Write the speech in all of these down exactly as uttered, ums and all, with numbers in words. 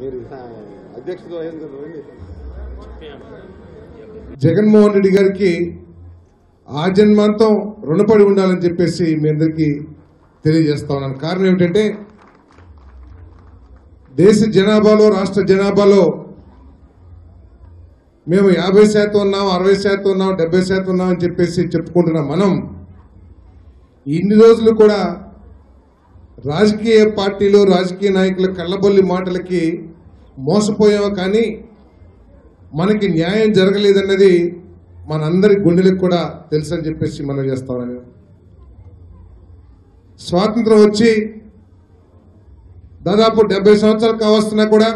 జగన్మోహన్ రెడ్డి గారికి ఆజన్మాంతం రుణపడి ఉండాలని చెప్పేసి మీ అందరికీ తెలియజేస్తా ఉన్నాను. కారణం ఏమిటంటే దేశ జనాభాలో రాష్ట్ర జనాభాలో మేము యాభై శాతం ఉన్నాం, అరవై శాతం ఉన్నాం, డెబ్బై శాతం ఉన్నాం అని చెప్పేసి చెప్పుకుంటున్నాం. మనం ఇన్ని రోజులు కూడా రాజకీయ పార్టీలు రాజకీయ నాయకుల కళ్ళబొల్లి మాటలకి మోసపోయాము, కానీ మనకి న్యాయం జరగలేదన్నది మనందరి గుండెలకు కూడా తెలుసు అని చెప్పేసి మనం చేస్తామని. స్వాతంత్రం వచ్చి దాదాపు డెబ్బై సంవత్సరాలు కావస్తున్నా కూడా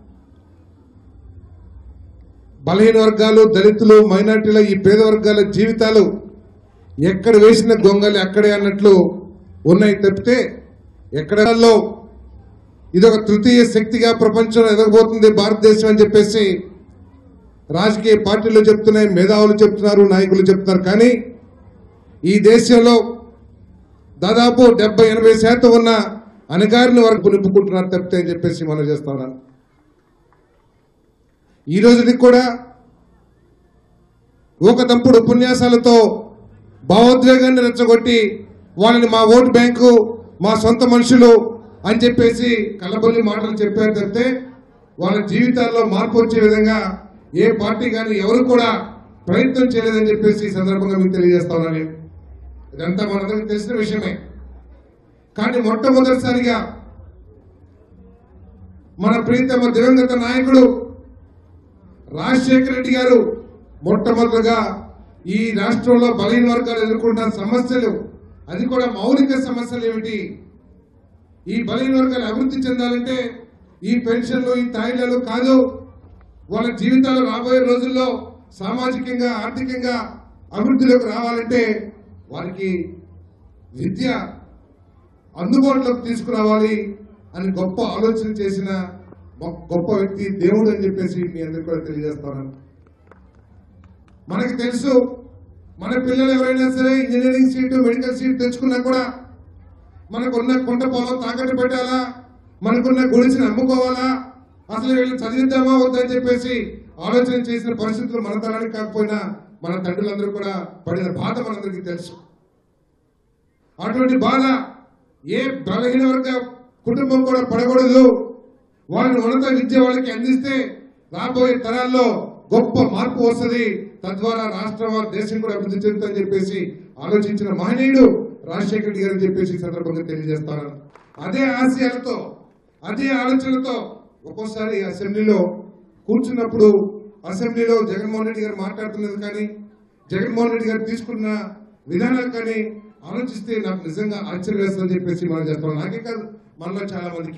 బలహీన వర్గాలు, దళితులు, మైనార్టీల ఈ పేద వర్గాల జీవితాలు ఎక్కడ వేసిన గొంగలి అక్కడే అన్నట్లు ఉన్నాయి తప్పితే ఎక్కడలో ఇదొక తృతీయ శక్తిగా ప్రపంచంలో ఎదగబోతుంది భారతదేశం అని చెప్పేసి రాజకీయ పార్టీలు చెప్తున్నాయి, మేధావులు చెప్తున్నారు, నాయకులు చెప్తున్నారు. కానీ ఈ దేశంలో దాదాపు డెబ్బై ఎనభై శాతం ఉన్న అణగారిన వరకు నింపుకుంటున్నారు తప్పితే అని చెప్పేసి మనం చేస్తా ఉన్నాను. ఈ రోజుకి కూడా ఒక తంపుడు ఉపన్యాసాలతో భావోద్వేగాన్ని రెచ్చగొట్టి వాళ్ళని మా ఓటు బ్యాంకు, మా సొంత మనుషులు అని చెప్పేసి కళ్ళబొల్లి మాటలు చెప్పారు తప్పితే వాళ్ళ జీవితాల్లో మార్పు వచ్చే విధంగా ఏ పార్టీ కానీ ఎవరు కూడా ప్రయత్నం చేయలేదని చెప్పేసి ఈ సందర్భంగా మీకు తెలియజేస్తా ఉన్నాను. ఇదంతా మనందరికీ తెలిసిన విషయమే. కానీ మొట్టమొదటిసారిగా మన ప్రీతమ దివంగత నాయకుడు రాజశేఖర రెడ్డి గారు మొట్టమొదటిగా ఈ రాష్ట్రంలో బలహీన వర్గాలు ఎదుర్కొంటున్న సమస్యలు, అది కూడా మౌలిక సమస్యలు ఏమిటి, ఈ బలహీన వర్గాలు అభివృద్ధి చెందాలంటే ఈ పెన్షన్లు, ఈ తాయిలాలు కాదు, వాళ్ళ జీవితాలు రాబోయే రోజుల్లో సామాజికంగా ఆర్థికంగా అభివృద్ధిలోకి రావాలంటే వారికి విద్య అందుబాటులోకి తీసుకురావాలి అని గొప్ప ఆలోచన చేసిన గొప్ప వ్యక్తి దేవుడు అని చెప్పేసి మీ అందరికీ కూడా తెలియజేస్తాను. మనకి తెలుసు, మన పిల్లలు ఎవరైనా సరే ఇంజనీరింగ్ సీటు, మెడికల్ సీట్ తెచ్చుకున్నా కూడా మనకున్న కుంట పొలం తాకట్టు పెట్టాలా, మనకున్న గుడిని అమ్ముకోవాలా, అసలు వీళ్ళు చదివిద్దామా వద్దని చెప్పేసి ఆలోచన చేసిన పరిస్థితులు మన తరానికి కాకపోయినా మన తండ్రులందరూ కూడా పడిన బాధ మనందరికీ తెలుసు. అటువంటి బాధ ఏ బలహీన వర్గ కుటుంబం కూడా పడకూడదు. వాళ్ళని ఉన్నత విద్య వాళ్ళకి అందిస్తే రాబోయే తరాల్లో గొప్ప మార్పు వస్తుంది, తద్వారా రాష్ట్రం, దేశం కూడా అభివృద్ధి చెందుతుందని చెప్పేసి ఆలోచించిన మహనీయుడు రాజశేఖర రెడ్డి గారు అని చెప్పేసి ఈ సందర్భంగా తెలియజేస్తాను. అదే ఆశయాలతో, అదే ఆలోచనలతో ఒక్కోసారి అసెంబ్లీలో కూర్చున్నప్పుడు అసెంబ్లీలో జగన్మోహన్ రెడ్డి గారు మాట్లాడుతున్నది కానీ, జగన్మోహన్ రెడ్డి గారు తీసుకున్న విధానాలు కానీ ఆలోచిస్తే నాకు నిజంగా ఆశ్చర్యం వేస్తుందని చెప్పేసి మనం చేస్తాం. నాకే కాదు, మనలో చాలా మందికి.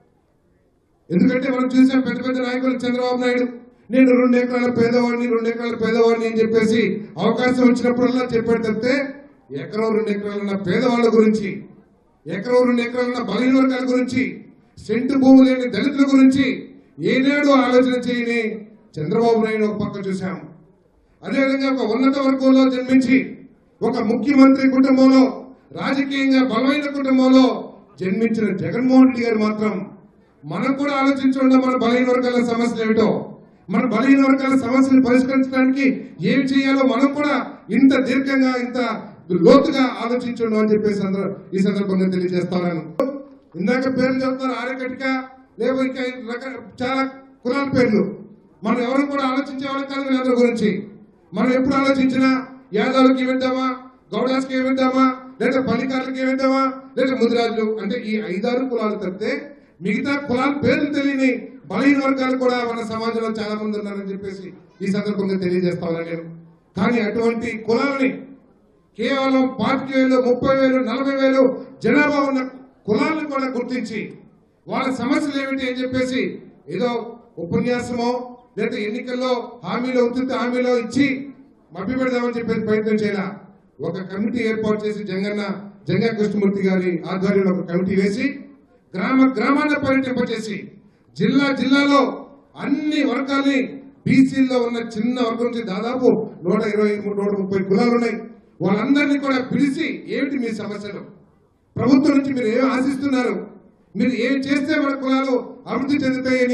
ఎందుకంటే మనం చూసాం పెద్ద పెద్ద నాయకులు, చంద్రబాబు నాయుడు నేను రెండు ఎకరాల పేదవాడిని, రెండు ఎకరాల పేదవాడిని అని చెప్పేసి అవకాశం వచ్చినప్పుడల్లా చెప్పాడు తప్పితే ఎకరం రెండు ఎకరాలున్న పేదవాళ్ళ గురించి, ఎకరం రెండు ఎకరాలున్న బలహీన వర్గాల గురించి, సెంటు భూమి లేని దళితుల గురించి ఏనాడు ఆలోచన చేయని చంద్రబాబు నాయుడు ఒక పక్క చూశాం. అదేవిధంగా ఒక ఉన్నత వర్గంలో జన్మించి ఒక ముఖ్యమంత్రి కుటుంబంలో, రాజకీయంగా బలమైన కుటుంబంలో జన్మించిన జగన్మోహన్ రెడ్డి గారు మాత్రం మనం కూడా ఆలోచించకుండా మన బలహీన వర్గాల సమస్యలు ఏమిటో, మన బలహీన వర్గాల సమస్యలు పరిష్కరించడానికి ఏం చేయాలో మనం కూడా ఇంత దీర్ఘంగా, ఇంత లోతుగా ఆలోచించండి అని చెప్పేసి ఈ సందర్భంగా తెలియజేస్తాను. ఇందాక పేర్లు చెప్తారు, ఆర్యకటిక, లేవు ఇంకా చాలా కులాల పేర్లు. మనం ఎవరు కూడా ఆలోచించే వాళ్ళకి కాదు వీళ్ళందరి గురించి. మనం ఎప్పుడు ఆలోచించినా యాదవులకి ఏమిద్దామా, గౌడాస్కి ఏమిద్దామా, లేదా పల్లికారులకి ఏమిద్దామా, లేదా ముదిరాజులు, అంటే ఈ ఐదారు కులాలు తప్పితే మిగతా కులాల పేర్లు తెలియని బలహీన వర్గాలు కూడా మన సమాజంలో చాలా మంది ఉన్నారని చెప్పేసి ఈ సందర్భంగా తెలియజేస్తా ఉన్నాను నేను. కానీ అటువంటి కులాలని కేవలం పాతిక వేలు, ముప్పై వేలు, నలభై వేలు జనాభా ఉన్న కులాలను కూడా గుర్తించి వాళ్ళ సమస్యలు ఏమిటి అని చెప్పేసి ఏదో ఉపన్యాసమో లేదా ఎన్నికల్లో హామీలో ఉచిత హామీలో ఇచ్చి మభ్య పెడదామని చెప్పేసి ప్రయత్నం చేయాల. ఒక కమిటీ ఏర్పాటు చేసి జంగన్న జంగా కృష్ణమూర్తి గారి ఆధ్వర్యంలో ఒక కమిటీ వేసి గ్రామ గ్రామాన్ని పర్యటింపచేసి జిల్లా జిల్లాలో అన్ని వర్గాల్ని, బీసీల్లో ఉన్న చిన్న వర్గం నుంచి దాదాపు నూట ఇరవై నూట ముప్పై కులాలు ఉన్నాయి, వాళ్ళందరినీ కూడా పిలిచి ఏమిటి మీ సమస్యలు, ప్రభుత్వం నుంచి మీరు ఏం ఆశిస్తున్నారు, మీరు ఏం చేస్తే మన కులాలు అభివృద్ధి చెందుతాయని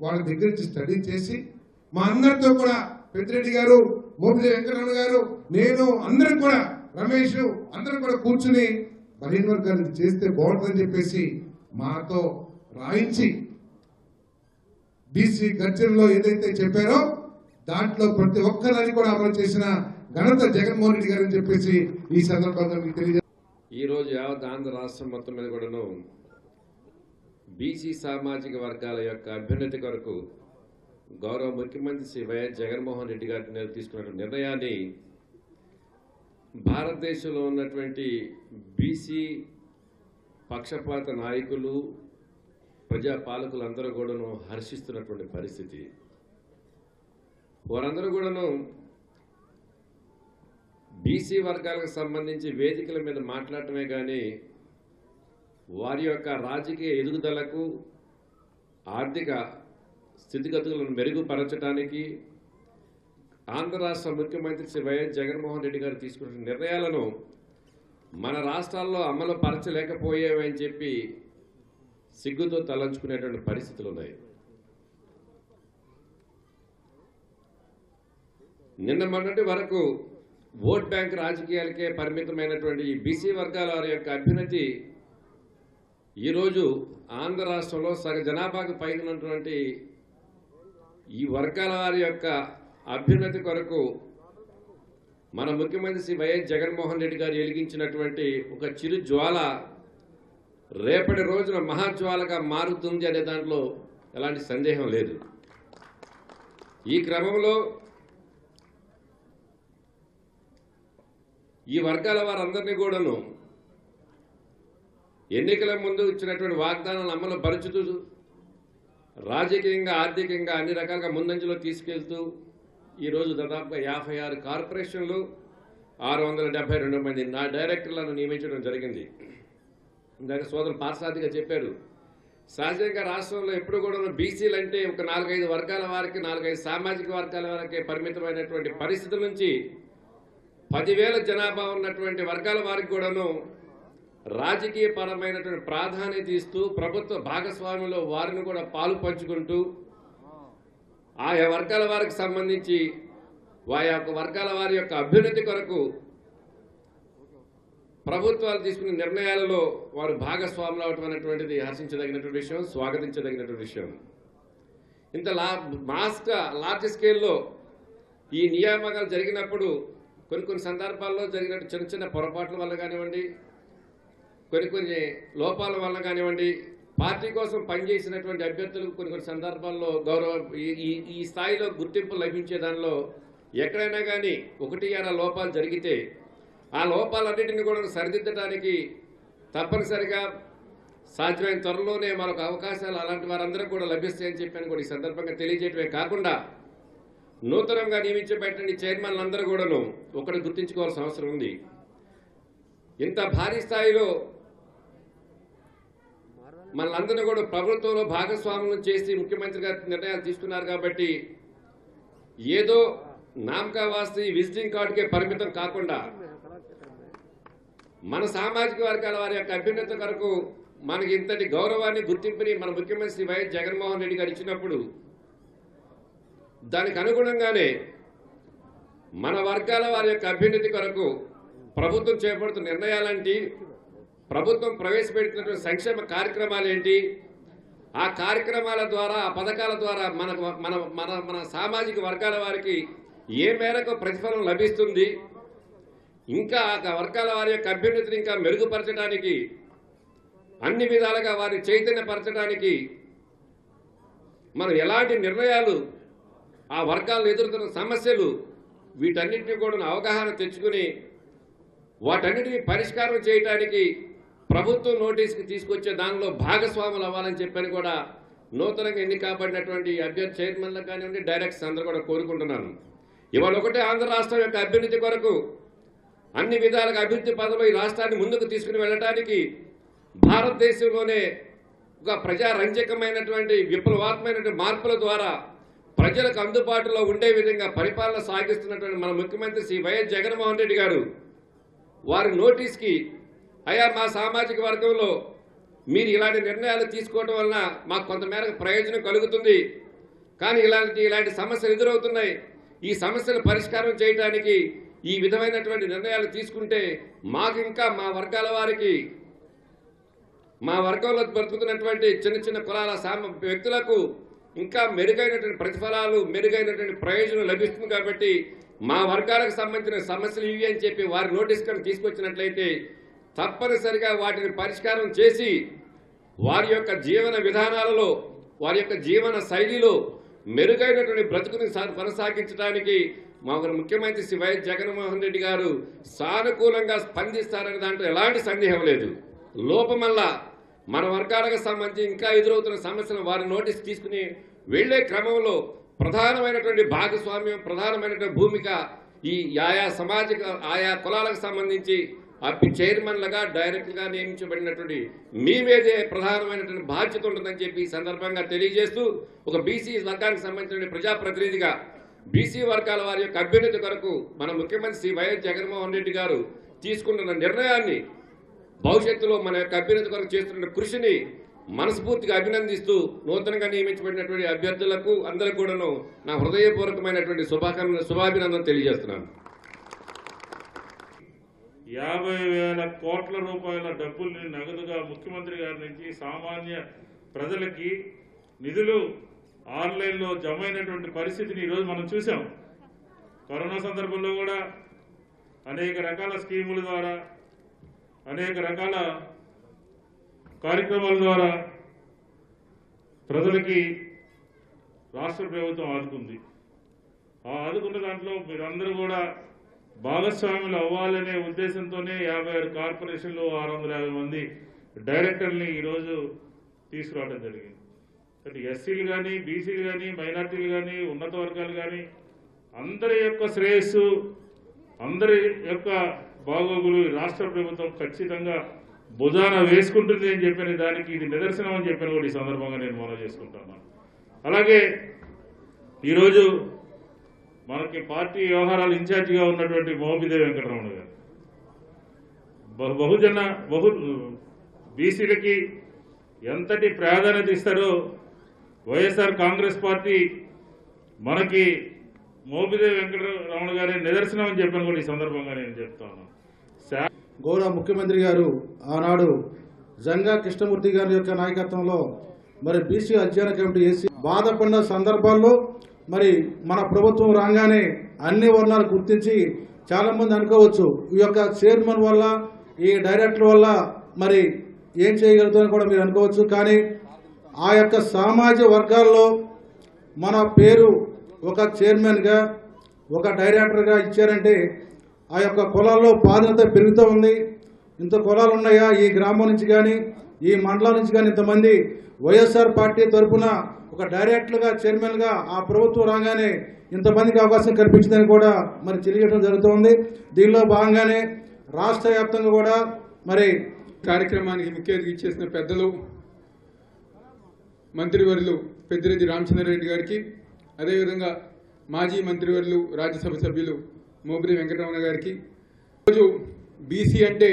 వాళ్ళ దగ్గర నుంచి స్టడీ చేసి మా అందరితో కూడా పెద్దిరెడ్డి గారు, మోపిదేవి వెంకటరమణ గారు, నేను అందరం కూడా, రమేష్ అందరం కూడా కూర్చుని బలహీన వర్గాలకు చేస్తే బాగుంటుందని చెప్పేసి మాతో రాయించి బీసీ గర్జనలో ఏదైతే చెప్పారో దాంట్లో ప్రతి ఒక్కదాన్ని కూడా అమలు చేసిన ఘనత జగన్మోహన్ రెడ్డి గారు అని చెప్పేసి ఈ సందర్భంగా మీకు తెలియజే ఈ రోజు యావత్ ఆంధ్ర రాష్ట్రం మొత్తం మీద కూడాను బీసీ సామాజిక వర్గాల యొక్క అభ్యున్నతి కొరకు గౌరవ ముఖ్యమంత్రి శ్రీ వైఎస్ జగన్మోహన్ రెడ్డి గారు తీసుకున్న నిర్ణయాన్ని భారతదేశంలో ఉన్నటువంటి బీసీ పక్షపాత నాయకులు, ప్రజాపాలకులందరూ కూడాను హర్షిస్తున్నటువంటి పరిస్థితి. వారందరూ కూడాను బీసీ వర్గాలకు సంబంధించి వేదికల మీద మాట్లాడటమే కానీ వారి యొక్క రాజకీయ ఎదుగుదలకు, ఆర్థిక స్థితిగతులను మెరుగుపరచడానికి ఆంధ్ర రాష్ట్ర ముఖ్యమంత్రి శ్రీ వైఎస్ జగన్మోహన్ రెడ్డి గారు తీసుకున్న నిర్ణయాలను మన రాష్ట్రాల్లో అమలు పరచలేకపోయేవని చెప్పి సిగ్గుతో తలంచుకునేటువంటి పరిస్థితులు ఉన్నాయి. నిన్న మొన్నటి వరకు ఓట్ బ్యాంక్ రాజకీయాలకే పరిమితమైనటువంటి ఈ బీసీ వర్గాల వారి యొక్క అభ్యున్నతి ఈరోజు ఆంధ్ర రాష్ట్రంలో సగ జనాభాకు పైన ఉన్నటువంటి ఈ వర్గాల వారి యొక్క అభ్యున్నతి కొరకు మన ముఖ్యమంత్రి శ్రీ వైఎస్ జగన్మోహన్ రెడ్డి గారు వెలిగించినటువంటి ఒక చిరు జ్వాల రేపటి రోజున మహాజ్వాలగా మారుతుంది అనే దాంట్లో ఎలాంటి సందేహం లేదు. ఈ క్రమంలో ఈ వర్గాల వారందరినీ కూడాను ఎన్నికల ముందు ఇచ్చినటువంటి వాగ్దానాలను అమలు పరుచుతూ రాజకీయంగా, ఆర్థికంగా అన్ని రకాలుగా ముందంజలో తీసుకెళ్తూ ఈరోజు దాదాపుగా యాభై ఆరు కార్పొరేషన్లు, ఆరు వందల డెబ్బై రెండు మంది నా డైరెక్టర్లను నియమించడం జరిగింది. ఇందాక సోదరు పార్సాదిగా చెప్పారు, సహజంగా రాష్ట్రంలో ఎప్పుడు కూడా బీసీలు అంటే ఒక నాలుగైదు వర్గాల వారికి, నాలుగైదు సామాజిక వర్గాల వారికి పరిమితమైనటువంటి పరిస్థితుల నుంచి పదివేల జనాభా ఉన్నటువంటి వర్గాల వారికి కూడాను రాజకీయ పరమైనటువంటి ప్రాధాన్యత ఇస్తూ ప్రభుత్వ భాగస్వామ్యంలో వారిని కూడా పాలు పంచుకుంటూ ఆయా వర్గాల వారికి సంబంధించి ఆయా యొక్క వర్గాల వారి యొక్క అభ్యున్నతి కొరకు ప్రభుత్వాలు తీసుకున్న నిర్ణయాలలో వారు భాగస్వాములు అవటం అనేటువంటిది హర్షించదగినటువంటి విషయం, స్వాగతించదగినటువంటి విషయం. ఇంత లా మాస్గా లార్జ్ స్కేల్లో ఈ నియామకాలు జరిగినప్పుడు కొన్ని కొన్ని సందర్భాల్లో జరిగిన చిన్న చిన్న పొరపాట్ల వల్ల కానివ్వండి, కొన్ని కొన్ని లోపాల వల్ల కానివ్వండి, పార్టీ కోసం పనిచేసినటువంటి అభ్యర్థులకు కొన్ని కొన్ని సందర్భాల్లో గౌరవ ఈ ఈ స్థాయిలో గుర్తింపు లభించే దానిలో ఎక్కడైనా కానీ ఒకటి అర లోపాలు జరిగితే ఆ లోపాలన్నింటినీ కూడా సరిదిద్దడానికి తప్పనిసరిగా సాధ్యమైన త్వరలోనే మరొక అవకాశాలు అలాంటి వారందరూ కూడా లభిస్తాయని చెప్పాను కూడా ఈ సందర్భంగా తెలియజేయటమే కాకుండా నూతనంగా నియమించబడిన చైర్మన్లందరూ కూడాను ఒకటి గుర్తించుకోవాల్సిన అవసరం ఉంది. ఇంత భారీ స్థాయిలో మనందరినీ కూడా ప్రభుత్వంలో భాగస్వామ్యం చేసి ముఖ్యమంత్రి గారి నిర్ణయాలు తీసుకున్నారు కాబట్టి ఏదో నామకా వాస్తి విజిటింగ్ కార్డుకే పరిమితం కాకుండా మన సామాజిక వర్గాల వారి యొక్క అభ్యున్నతి కొరకు మనకి ఇంతటి గౌరవాన్ని, గుర్తింపుని మన ముఖ్యమంత్రి వైఎస్ జగన్మోహన్ రెడ్డి గారు ఇచ్చినప్పుడు దానికి అనుగుణంగానే మన వర్గాల వారి యొక్క అభ్యున్నతి కొరకు ప్రభుత్వం చేపడుతున్న నిర్ణయాలేంటి, ప్రభుత్వం ప్రవేశపెడుతున్నటువంటి సంక్షేమ కార్యక్రమాలు ఏంటి, ఆ కార్యక్రమాల ద్వారా, ఆ పథకాల ద్వారా మన మన మన మన సామాజిక వర్గాల వారికి ఏ మేరకు ప్రతిఫలం లభిస్తుంది, ఇంకా ఆ వర్గాల వారి యొక్క అభ్యున్నతిని ఇంకా మెరుగుపరచడానికి, అన్ని విధాలుగా వారిని చైతన్యపరచడానికి మనం ఎలాంటి నిర్ణయాలు, ఆ వర్గాలను ఎదుర్కొన్న సమస్యలు, వీటన్నింటినీ కూడా అవగాహన తెచ్చుకుని వాటన్నిటిని పరిష్కారం చేయడానికి ప్రభుత్వం నోటీస్కి తీసుకొచ్చే దానిలో భాగస్వాములు అవ్వాలని చెప్పని కూడా నూతనంగా ఎన్ని కాబడినటువంటి అభ్యర్థి చైర్మన్లకు కానివ్వండి, డైరెక్టర్స్ అందరూ కూడా కోరుకుంటున్నాను. ఇవాళ ఒకటే ఆంధ్ర రాష్ట్రం యొక్క అభ్యున్నతి కొరకు అన్ని విధాలుగా అభివృద్ధి పదంలో ఈ రాష్ట్రాన్ని ముందుకు తీసుకుని వెళ్ళడానికి భారతదేశంలోనే ఒక ప్రజారంజకమైనటువంటి విప్లవాత్మకమైనటువంటి మార్పుల ద్వారా ప్రజలకు అందుబాటులో ఉండే విధంగా పరిపాలన సాగిస్తున్నటువంటి మన ముఖ్యమంత్రి శ్రీ వైఎస్ జగన్మోహన్ రెడ్డి గారు వారి నోటీస్కి అయ్యా మా సామాజిక వర్గంలో మీరు ఇలాంటి నిర్ణయాలు తీసుకోవడం వలన మాకు కొంతమేరకు ప్రయోజనం కలుగుతుంది, కానీ ఇలాంటి ఇలాంటి సమస్యలు ఎదురవుతున్నాయి. ఈ సమస్యలు పరిష్కారం చేయడానికి ఈ విధమైనటువంటి నిర్ణయాలు తీసుకుంటే మాకు ఇంకా మా వర్గాల వారికి, మా వర్గంలో బ్రతుకుతున్నటువంటి చిన్న చిన్న కులాల సామ వ్యక్తులకు ఇంకా మెరుగైనటువంటి ప్రతిఫలాలు, మెరుగైనటువంటి ప్రయోజనం లభిస్తుంది. కాబట్టి మా వర్గాలకు సంబంధించిన సమస్యలు ఇవి అని చెప్పి వారి నోటీస్ కనుక తీసుకొచ్చినట్లయితే తప్పనిసరిగా వాటిని పరిష్కారం చేసి వారి యొక్క జీవన విధానాలలో, వారి యొక్క జీవన శైలిలో మెరుగైనటువంటి బ్రతుకుని కొనసాగించడానికి మా ముఖ్యమంత్రి శ్రీ వైఎస్ జగన్మోహన్ రెడ్డి గారు సానుకూలంగా స్పందిస్తారనే దాంట్లో ఎలాంటి సందేహం లేదు. లోపమల్లా మన వర్గాలకు సంబంధించి ఇంకా ఎదురవుతున్న సమస్యలను వారి నోటీస్ తీసుకుని వెళ్లే క్రమంలో ప్రధానమైనటువంటి భాగస్వామ్యం, ప్రధానమైనటువంటి భూమిక ఈ ఆయా సామాజిక ఆయా కులాలకు సంబంధించి అప్పి చైర్మన్లుగా డైరెక్ట్గా నియమించబడినటువంటి మీ మీదే ప్రధానమైనటువంటి బాధ్యత ఉంటుందని చెప్పి ఈ సందర్భంగా తెలియజేస్తూ, ఒక బీసీ వర్గానికి సంబంధించిన ప్రజాప్రతినిధిగా బీసీ వర్గాల వారి యొక్క అభ్యున్నతి కొరకు మన ముఖ్యమంత్రి శ్రీ వైఎస్ జగన్మోహన్ రెడ్డి గారు తీసుకుంటున్న నిర్ణయాన్ని, భవిష్యత్తులో మన యొక్క అభ్యున్నతి కొరకు చేస్తున్న కృషిని మనస్ఫూర్తిగా అభినందిస్తూ నూతనంగా నియమించబడినటువంటి అభ్యర్థులకు అందరికీ కూడాను నా హృదయపూర్వకమైనటువంటి శుభాకాంక్ష శుభాభినందన తెలియజేస్తున్నాను. యాభై వేల కోట్ల రూపాయల డబ్బుల్ని నగదుగా ముఖ్యమంత్రి గారి నుంచి సామాన్య ప్రజలకి నిధులు ఆన్లైన్లో జమ అయినటువంటి పరిస్థితిని ఈరోజు మనం చూసాం. కరోనా సందర్భంలో కూడా అనేక రకాల స్కీముల ద్వారా, అనేక రకాల కార్యక్రమాల ద్వారా ప్రజలకి రాష్ట్ర ప్రభుత్వం ఆదుకుంది. ఆ ఆదుకున్న దాంట్లో మీరందరూ కూడా భాగస్వాములు అవ్వాలనే ఉద్దేశంతోనే యాభై ఆరు కార్పొరేషన్లు ఆరు వందల యాభై మంది డైరెక్టర్ని ఈరోజు తీసుకురావడం జరిగింది. అంటే ఎస్సీలు కానీ, బీసీలు కానీ, మైనార్టీలు కానీ, ఉన్నత వర్గాలు కానీ అందరి యొక్క శ్రేయస్సు, అందరి యొక్క బాగోగులు రాష్ట్ర ప్రభుత్వం ఖచ్చితంగా భుజాన వేసుకుంటుంది అని చెప్పిన దానికి ఇది నిదర్శనం అని చెప్పిన కూడా ఈ సందర్భంగా నేను మనం చేసుకుంటున్నాను. అలాగే ఈరోజు మనకి పార్టీ వ్యవహారాలు ఇన్ఛార్జిగా ఉన్నటువంటి మోపిదేవి వెంకటరమణ గారు బహుజన బహు బీసీలకి ఎంతటి ప్రాధాన్యత ఇస్తారో వైఎస్ఆర్ కాంగ్రెస్ పార్టీ మనకి మోపిదేవి వెంకటరమణ గారి నిదర్శనం అని చెప్పిన కూడా ఈ సందర్భంగా నేను చెప్తాను. గౌరవ ముఖ్యమంత్రి గారు ఆనాడు జంగా కృష్ణమూర్తి గారి యొక్క నాయకత్వంలో మరి బీసీ అధ్యయన కమిటీ వేసి బాధపడిన సందర్భాల్లో మరి మన ప్రభుత్వం రాగానే అన్ని వర్ణాలు గుర్తించి చాలా మంది అనుకోవచ్చు ఈ యొక్క చైర్మన్ వల్ల, ఈ డైరెక్టర్ వల్ల మరి ఏం చేయగలుగుతుందని కూడా మీరు అనుకోవచ్చు. కానీ ఆ యొక్క సామాజిక వర్గాల్లో మన పేరు ఒక చైర్మన్గా, ఒక డైరెక్టర్గా ఇచ్చారంటే ఆ యొక్క కులాల్లో ప్రాధాన్యత పెరుగుతూ ఉంది. ఇంత కులాలు ఉన్నాయా ఈ గ్రామం నుంచి కానీ, ఈ మండలం నుంచి కానీ ఇంతమంది వైఎస్ఆర్ పార్టీ తరఫున ఒక డైరెక్టర్గా, చైర్మన్గా ఆ ప్రభుత్వం రాగానే ఇంతమందికి అవకాశం కల్పించిందని కూడా మరి తెలియజేయడం జరుగుతుంది. దీనిలో భాగంగానే రాష్ట్ర వ్యాప్తంగా కూడా మరి కార్యక్రమానికి ముఖ్య అతిథి ఇచ్చేసిన పెద్దలు మంత్రివర్యులు పెద్దిరెడ్డి రామచంద్రారెడ్డి గారికి, అదేవిధంగా మాజీ మంత్రివర్యులు రాజ్యసభ సభ్యులు మోపిదేవి వెంకటరమణ గారికి, ఈరోజు బీసీ అంటే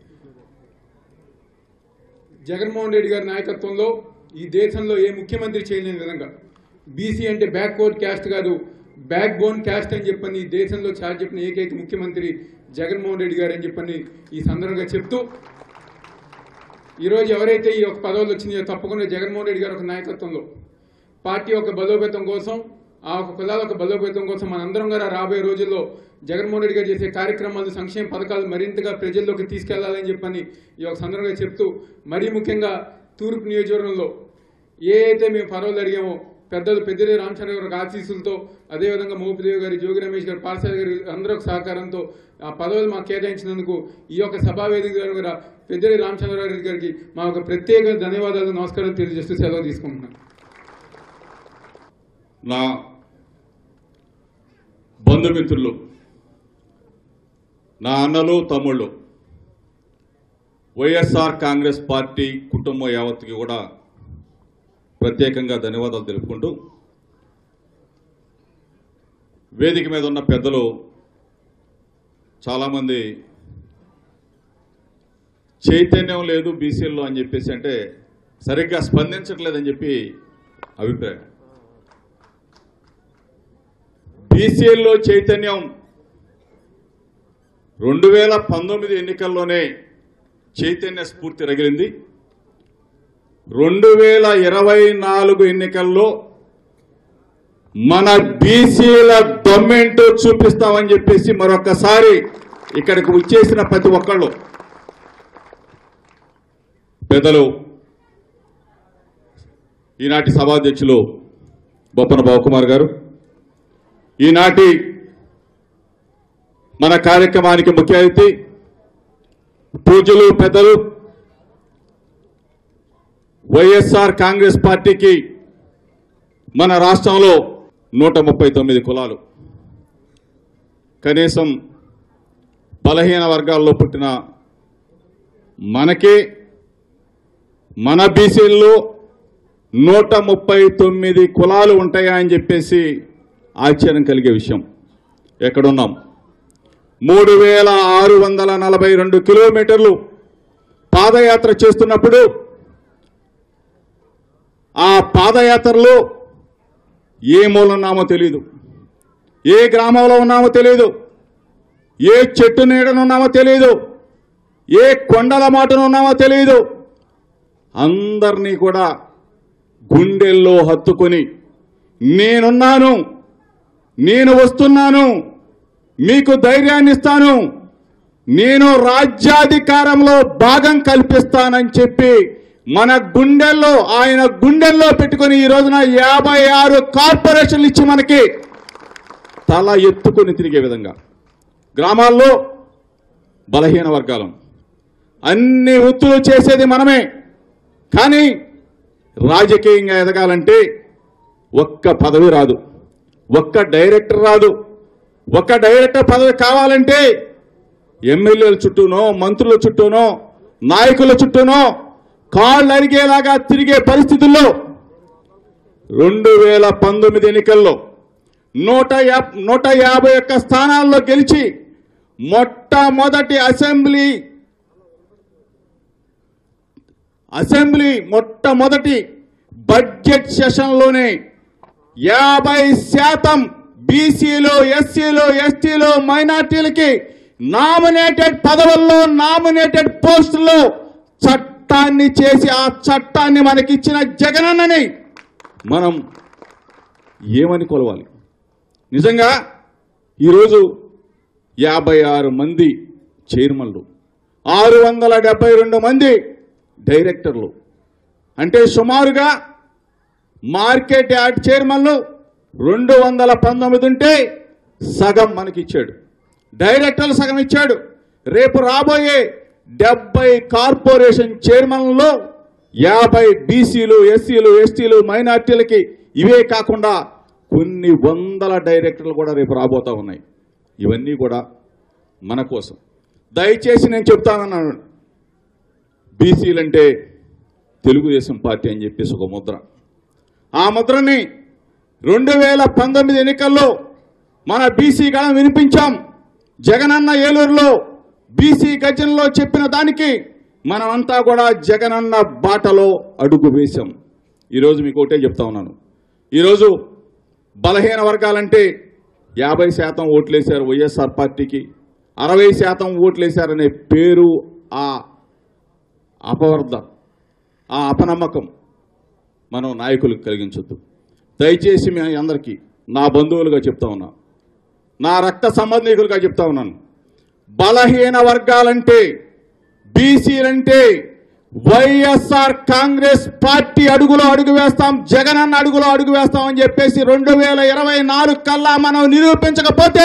జగన్మోహన్ రెడ్డి గారి నాయకత్వంలో ఈ దేశంలో ఏ ముఖ్యమంత్రి చేయలేని విధంగా బీసీ అంటే బ్యాక్వర్డ్ క్యాస్ట్ కాదు, బ్యాక్ బోన్ క్యాస్ట్ అని చెప్పని ఈ దేశంలో చాలా చెప్పిన ఏకైక ముఖ్యమంత్రి జగన్మోహన్ రెడ్డి గారు అని చెప్పని ఈ సందర్భంగా చెప్తూ, ఈరోజు ఎవరైతే ఈ యొక్క పదవులు వచ్చినాయో తప్పకుండా జగన్మోహన్ రెడ్డి గారి ఒక నాయకత్వంలో పార్టీ యొక్క బలోపేతం కోసం, ఆ ఒక కులాల యొక్క బలోపేతం కోసం మనందరం కూడా రాబోయే రోజుల్లో జగన్మోహన్ రెడ్డి గారు చేసే కార్యక్రమాలు, సంక్షేమ పథకాలు మరింతగా ప్రజల్లోకి తీసుకెళ్లాలని చెప్పని ఈ యొక్క సందర్భంగా చెప్తూ, మరీ ముఖ్యంగా తూర్పు నియోజకవర్గంలో ఏ అయితే మేము పదవులు అడిగామో పెద్దలు పెద్దిరెడ్డి రామచంద్ర గారి ఆశీస్సులతో, అదేవిధంగా మోపిదేవి గారి, జోగి రమేష్ గారు, పార్సాది గారి అందరూ సహకారంతో ఆ పదవులు మాకు కేటాయించినందుకు ఈ యొక్క సభా వేదిక ద్వారా పెద్దిరెడ్డి రామచంద్రారెడ్డి గారికి మా యొక్క ప్రత్యేక ధన్యవాదాలు, నమస్కారం తెలియజేస్తూ సెలవు తీసుకుంటున్నాను. నా బంధుమిత్రులు, నా అన్నలు, తమ్ముళ్ళు, వైఎస్ఆర్ కాంగ్రెస్ పార్టీ కుటుంబం యావత్తుకి కూడా ప్రత్యేకంగా ధన్యవాదాలు తెలుపుకుంటూ, వేదిక మీద ఉన్న పెద్దలు చాలామంది చైతన్యం లేదు బీసీల్లో అని చెప్పేసి అంటే సరిగ్గా స్పందించట్లేదని చెప్పి అభిప్రాయం. బీసీల్లో చైతన్యం రెండు వేల పంతొమ్మిది ఎన్నికల్లోనే చైతన్య స్ఫూర్తి రగిలింది. రెండు వేల ఇరవై నాలుగు ఎన్నికల్లో మన బీసీల దొమ్మేంటో చూపిస్తామని చెప్పేసి మరొకసారి ఇక్కడికి వచ్చేసిన ప్రతి ఒక్కళ్ళు పెద్దలు, ఈనాటి సభాధ్యక్షులు బొప్పన బావకుమార్ గారు, ఈనాటి మన కార్యక్రమానికి ముఖ్య అతిథి పూజలు పెద్దలు, వైఎస్ఆర్ కాంగ్రెస్ పార్టీకి మన రాష్ట్రంలో నూట ముప్పై తొమ్మిది కులాలు, కనీసం బలహీన వర్గాల్లో పుట్టిన మనకే మన బీసీల్లో నూట ముప్పై తొమ్మిది కులాలు ఉంటాయా అని చెప్పేసి ఆశ్చర్యం కలిగే విషయం. ఎక్కడున్నాం? మూడు వేల ఆరు వందల నలభై రెండు కిలోమీటర్లు పాదయాత్ర చేస్తున్నప్పుడు ఆ పాదయాత్రలో ఏ మూల ఉన్నామో తెలియదు, ఏ గ్రామంలో ఉన్నామో తెలియదు, ఏ చెట్టు నీడనున్నామో తెలియదు, ఏ కొండల మాటనున్నామో తెలియదు. అందరినీ కూడా గుండెల్లో హత్తుకొని నేనున్నాను, నేను వస్తున్నాను, మీకు ధైర్యాన్ని ఇస్తాను, నేను రాజ్యాధికారంలో భాగం కల్పిస్తానని చెప్పి మన గుండెల్లో ఆయన గుండెల్లో పెట్టుకొని ఈ రోజున యాభై ఆరు కార్పొరేషన్లు ఇచ్చి మనకి తల ఎత్తుకొని తిరిగే విధంగా గ్రామాల్లో బలహీన వర్గాలం అన్ని వృత్తులు చేసేది మనమే. కానీ రాజకీయంగా ఎదగాలంటే ఒక్క పదవి రాదు, ఒక్క డైరెక్టర్ రాదు. ఒక్క డైరెక్టర్ పదవి కావాలంటే ఎమ్మెల్యేల చుట్టూనో మంత్రుల చుట్టూనో నాయకుల చుట్టూనో కాళ్ళు అరిగేలాగా తిరిగే పరిస్థితుల్లో రెండు వేల పంతొమ్మిది ఎన్నికల్లో నూట నూట యాభై ఒక్క స్థానాల్లో గెలిచి మొట్టమొదటి అసెంబ్లీ అసెంబ్లీ మొట్టమొదటి బడ్జెట్ సెషన్లోనే యాభై శాతం బీసీలు, ఎస్సీలు, ఎస్టీలు, మైనార్టీలకి నామినేటెడ్ పదవుల్లో నామినేటెడ్ పోస్టుల్లో చట్టాన్ని చేసి ఆ చట్టాన్ని మనకిచ్చిన జగనన్నని మనం ఏమని కొలవాలి? నిజంగా ఈరోజు యాభై ఆరు మంది చైర్మన్లు, ఆరు వందల డెబ్బై రెండు మంది డైరెక్టర్లు, అంటే సుమారుగా మార్కెట్ యార్డ్ చైర్మన్లు రెండు వందల పంతొమ్మిది ఉంటే సగం మనకి ఇచ్చాడు, డైరెక్టర్లు సగం ఇచ్చాడు. రేపు రాబోయే డెబ్బై కార్పొరేషన్ చైర్మన్లలో యాభై బీసీలు, ఎస్సీలు, ఎస్టీలు, మైనార్టీలకి, ఇవే కాకుండా కొన్ని వందల డైరెక్టర్లు కూడా రేపు రాబోతా ఉన్నాయి. ఇవన్నీ కూడా మన కోసం. దయచేసి నేను చెప్తానన్నాను, బీసీలంటే తెలుగుదేశం పార్టీ అని చెప్పేసి ఒక ముద్ర. ఆ ముద్రని రెండు వేల పంతొమ్మిది ఎన్నికల్లో మన బీసీ గళం వినిపించాం. జగనన్న ఏలూరులో బీసీ గర్జనలో చెప్పిన దానికి మనమంతా కూడా జగనన్న బాటలో అడుగు వేశాం. ఈరోజు మీకు ఒకటే చెప్తా ఉన్నాను, ఈరోజు బలహీన వర్గాలంటే యాభై శాతం ఓట్లేశారు వైఎస్ఆర్ పార్టీకి, అరవై శాతం ఓట్లేశారనే పేరు, ఆ అపవర్ధ, ఆ అపనమ్మకం మనం నాయకులకు కలిగించొద్దు. దయచేసి మీ అందరికీ నా బంధువులుగా చెప్తా ఉన్నా, నా రక్త సంబంధికులుగా చెప్తా ఉన్నాను, బలహీన వర్గాలంటే బీసీలంటే వైఎస్ఆర్ కాంగ్రెస్ పార్టీ అడుగులో అడుగు వేస్తాం, జగనన్న అడుగులో అడుగు వేస్తామని చెప్పేసి రెండు వేల ఇరవై నాలుగు కల్లా మనం నిరూపించకపోతే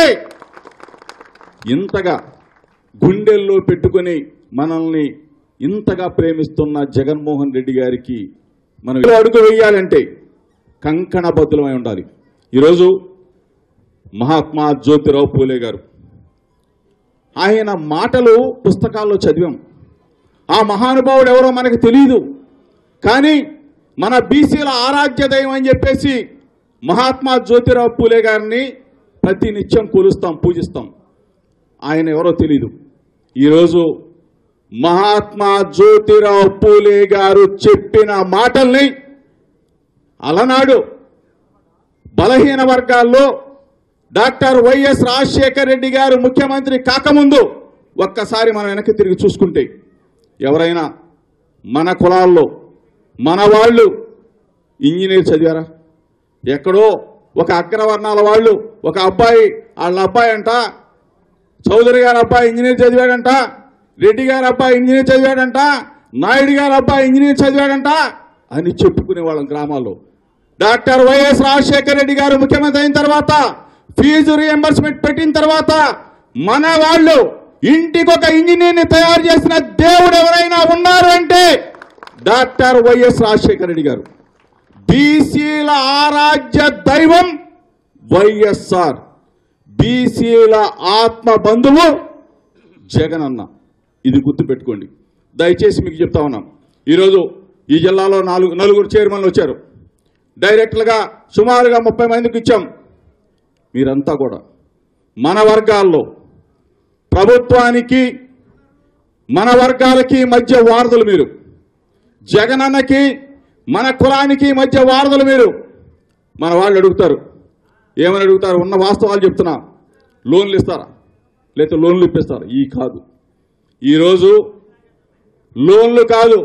ఇంతగా గుండెల్లో పెట్టుకొని మనల్ని ఇంతగా ప్రేమిస్తున్న జగన్మోహన్ రెడ్డి గారికి మనం అడుగు వేయాలంటే కంకణబద్ధులమై ఉండాలి. ఈరోజు మహాత్మా జ్యోతిరావు పూలే గారు, ఆయన మాటలు పుస్తకాల్లో చదివాం. ఆ మహానుభావుడు ఎవరో మనకు తెలియదు, కానీ మన బీసీల ఆరాధ్య దైవం అని చెప్పేసి మహాత్మా జ్యోతిరావు పూలే గారిని ప్రతి నిత్యం కొలుస్తాం, పూజిస్తాం. ఆయన ఎవరో తెలియదు. ఈరోజు మహాత్మా జ్యోతిరావు పూలే గారు చెప్పిన మాటల్ని అలనాడు బలహీన వర్గాల్లో డాక్టర్ వైఎస్ రాజశేఖర రెడ్డి గారు ముఖ్యమంత్రి కాకముందు ఒక్కసారి మనం వెనక్కి తిరిగి చూసుకుంటే ఎవరైనా మన కులాల్లో మన వాళ్ళు ఇంజనీర్ చదివారా? ఎక్కడో ఒక అగ్రవర్ణాల వాళ్ళు ఒక అబ్బాయి వాళ్ళ అబ్బాయి అంట చౌదరి గారి అబ్బాయి ఇంజనీర్ చదివాడంట, రెడ్డి గారి అబ్బాయి ఇంజనీర్ చదివాడంట, నాయుడు గారి అబ్బాయి ఇంజనీర్ చదివాడంట అని చెప్పుకునే వాళ్ళం గ్రామాల్లో. డాక్టర్ వైఎస్ రాజశేఖర రెడ్డి గారు ముఖ్యమంత్రి అయిన తర్వాత ఫీజు రియంబర్స్మెంట్ పెట్టిన తర్వాత మన వాళ్ళు ఇంటికి ఒక ఇంజనీర్ని తయారు చేసిన దేవుడు ఎవరైనా ఉన్నారు అంటే డాక్టర్ వైఎస్ రాజశేఖర రెడ్డి గారు. బీసీల ఆరాధ్య దైవం వైఎస్ఆర్, బీసీల ఆత్మ బంధువు జగన్ అన్న. ఇది గుర్తుపెట్టుకోండి. దయచేసి మీకు చెప్తా ఉన్నాం. ఈరోజు ఈ జిల్లాలో నాలుగు నలుగురు చైర్మన్లు వచ్చారు. డైరెక్టర్గా సుమారుగా ముప్పై మందికి ఇచ్చాం. మీరంతా కూడా మన వర్గాల్లో ప్రభుత్వానికి మన వర్గాలకి మధ్య వారధులు మీరు. జగనన్నకి మన కులానికి మధ్య వారధులు మీరు. మన వాళ్ళు అడుగుతారు, ఏమని అడుగుతారు? ఉన్న వాస్తవాలు చెప్తున్నా. లోన్లు ఇస్తారా? లేకపోతే లోన్లు ఇప్పిస్తారా? ఈ కాదు. ఈరోజు లోన్లు కాదు,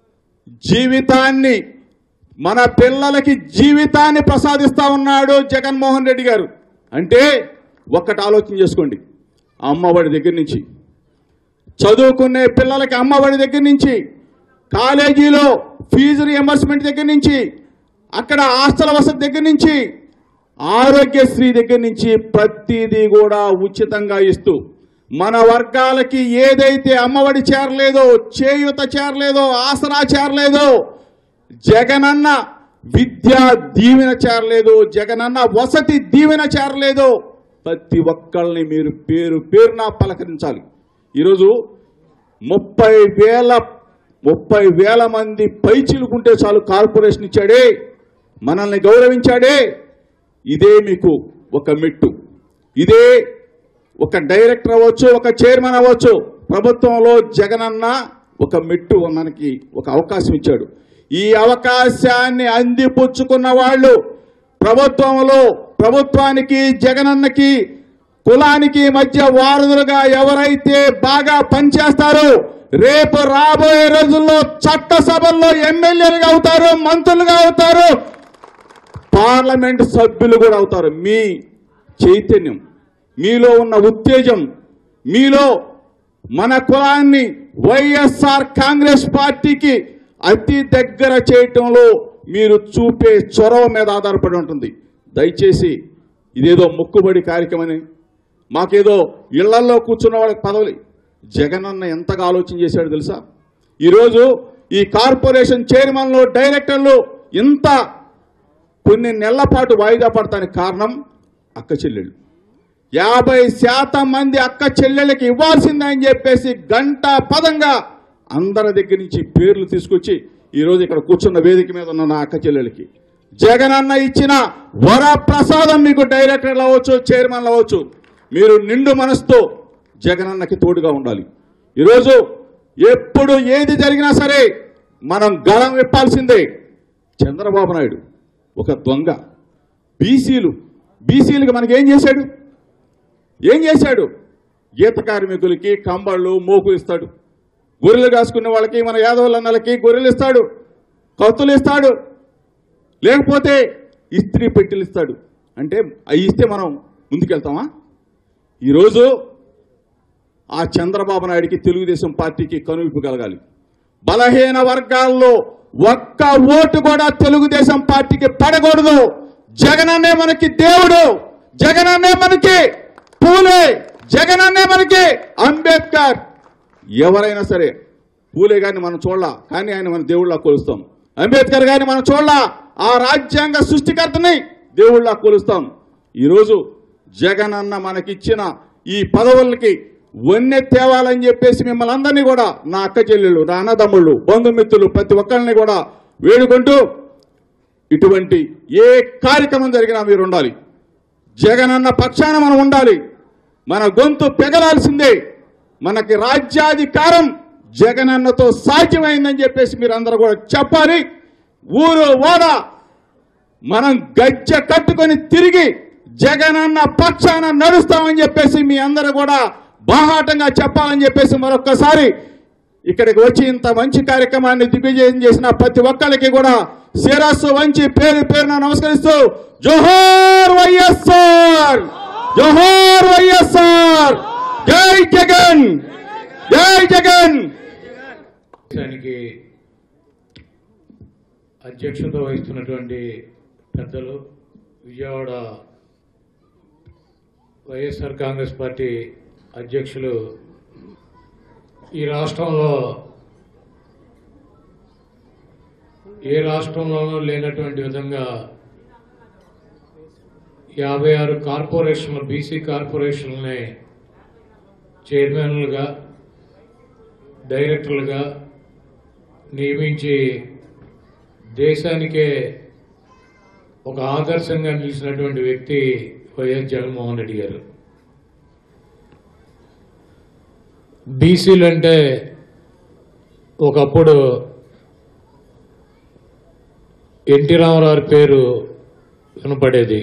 జీవితాన్ని మన పిల్లలకి జీవితాన్ని ప్రసాదిస్తా ఉన్నాడు జగన్మోహన్ రెడ్డి గారు. అంటే ఒక్కటి ఆలోచన చేసుకోండి. అమ్మఒడి దగ్గర నుంచి, చదువుకునే పిల్లలకి అమ్మఒడి దగ్గర నుంచి, కాలేజీలో ఫీజు రియంబర్స్మెంట్ దగ్గర నుంచి, అక్కడ హాస్టల్ వసతి దగ్గర నుంచి, ఆరోగ్యశ్రీ దగ్గర నుంచి ప్రతిదీ కూడా ఉచితంగా ఇస్తూ మన వర్గాలకి ఏదైతే అమ్మఒడి చేరలేదో, చేయూత చేరలేదో, ఆసరా చేరలేదో, జగనన్న విద్యా దీవెన చేరలేదు, జగనన్న వసతి దీవెన చేరలేదు, ప్రతి ఒక్కళ్ళని మీరు పేరు పేరున పలకరించాలి. ఈరోజు ముప్పై వేల ముప్పై వేల మంది పైచిలుకుంటే చాలు కార్పొరేషన్ ఇచ్చాడే, మనల్ని గౌరవించాడే. ఇదే మీకు ఒక మెట్టు. ఇదే ఒక డైరెక్టర్ అవ్వచ్చు, ఒక చైర్మన్ అవ్వచ్చు. ప్రభుత్వంలో జగనన్న ఒక మెట్టు మనకి ఒక అవకాశం ఇచ్చాడు. ఈ అవకాశాన్ని అందిపుచ్చుకున్న వాళ్ళు ప్రభుత్వంలో ప్రభుత్వానికి జగనన్నకి కులానికి మధ్య వారధులుగా ఎవరైతే బాగా పనిచేస్తారో రేపు రాబోయే రోజుల్లో చట్టసభల్లో ఎమ్మెల్యేలుగా అవుతారు, మంత్రులుగా అవుతారు, పార్లమెంట్ సభ్యులు కూడా అవుతారు. మీ చైతన్యం, మీలో ఉన్న ఉత్తేజం, మీలో మన కులాన్ని వైఎస్ఆర్ కాంగ్రెస్ పార్టీకి అతి దగ్గర చేయటంలో మీరు చూపే చొరవ మీద ఆధారపడి ఉంటుంది. దయచేసి ఇదేదో మొక్కుబడి కార్యక్రమని, మాకేదో ఇళ్లల్లో కూర్చున్న వాళ్ళకి పదవులు. జగనన్న ఎంతగా ఆలోచన చేశాడు తెలుసా? ఈరోజు ఈ కార్పొరేషన్ చైర్మన్లు, డైరెక్టర్లు ఇంత కొన్ని నెలల పాటు వాయిదా పడటానికి కారణం అక్క చెల్లెళ్ళు. యాభై శాతం మంది అక్క చెల్లెళ్ళకి ఇవ్వాల్సిందని చెప్పేసి గంట పదంగా అందరి దగ్గర నుంచి పేర్లు తీసుకొచ్చి ఈరోజు ఇక్కడ కూర్చున్న వేదిక మీద ఉన్న నా అక్క చెల్లెలకి జగనన్న ఇచ్చిన వరప్రసాదం. మీకు డైరెక్టర్లు అవ్వచ్చు, చైర్మన్లు అవ్వచ్చు, మీరు నిండు మనసుతో జగనన్నకి తోడుగా ఉండాలి. ఈరోజు ఎప్పుడు ఏది జరిగినా సరే మనం గళం విప్పాల్సిందే. చంద్రబాబు నాయుడు ఒక దొంగ. బీసీలు బీసీలకు మనకేం చేశాడు? ఏం చేశాడు? గీత కార్మికులకి కంబళ్ళు, మోకు ఇస్తాడు. గొర్రెలు కాసుకునే వాళ్ళకి, మన యాదవులన్నలకి గొర్రెలు ఇస్తాడు, కత్తులు ఇస్తాడు, లేకపోతే ఇస్త్రీ పెట్టెలు ఇస్తాడు. అంటే అవి ఇస్తే మనం ముందుకెళ్తామా? ఈరోజు ఆ చంద్రబాబు నాయుడికి, తెలుగుదేశం పార్టీకి కనువిప్పు కలగాలి. బలహీన వర్గాల్లో ఒక్క ఓటు కూడా తెలుగుదేశం పార్టీకి పడకూడదు. జగనన్నే మనకి దేవుడు, జగనన్నే మనకి పూలే, జగనన్నే మనకి అంబేద్కర్. ఎవరైనా సరే పూలే గారిని మనం చూడలా, కానీ ఆయన మన దేవుళ్ళ కొలుస్తాం. అంబేద్కర్ గారిని మనం చూడలా, ఆ రాజ్యాంగ సృష్టికర్తని దేవుళ్ళ కొలుస్తాం. ఈరోజు జగనన్న మనకిచ్చిన ఈ పదవులకి వన్నె తేవాలని చెప్పేసి మిమ్మల్ని అందరినీ కూడా, నా అక్క చెల్లెళ్ళు, నా అన్నదమ్ముళ్ళు, బంధుమిత్రులు ప్రతి ఒక్కరిని కూడా వేడుకుంటూ, ఇటువంటి ఏ కార్యక్రమం జరిగినా మీరు ఉండాలి. జగనన్న పక్షాన మనం ఉండాలి. మన గొంతు పెగలాల్సిందే. మనకి రాజ్యాధికారం జగనన్నతో సాధ్యమైందని చెప్పేసి మీరు అందరూ కూడా చెప్పాలి. ఊరు ఓడ మనం గజ్జె కట్టుకొని తిరిగి జగనన్న పక్షాన నడుస్తామని చెప్పేసి మీ అందరూ కూడా బాహాటంగా చెప్పాలని చెప్పేసి మరొక్కసారి ఇక్కడికి వచ్చి ఇంత మంచి కార్యక్రమాన్ని దిగ్విజయం చేసిన ప్రతి ఒక్కరికి కూడా శిరస్సు వంచి పేరు పేరున నమస్కరిస్తూ జోహార్ వైఎస్ఆర్, జోహార్ వైఎస్ఆర్, జై జగన్, జై జగన్. దేశానికి అధ్యక్షత వహిస్తున్నటువంటి పెద్దలు, విజయవాడ వైఎస్ఆర్ కాంగ్రెస్ పార్టీ అధ్యక్షులు, ఈ రాష్ట్రంలో ఏ రాష్ట్రంలోనూ లేనటువంటి విధంగా యాభై ఆరు కార్పొరేషన్లు, బీసీ కార్పొరేషన్లని చైర్మన్లుగా, డైరెక్టర్లుగా నియమించి దేశానికే ఒక ఆదర్శంగా నిలిచినటువంటి వ్యక్తి వైఎస్ జగన్మోహన్ రెడ్డి గారు. బీసీలు అంటే ఒకప్పుడు ఎన్టీ రామారావు పేరు వినపడేది.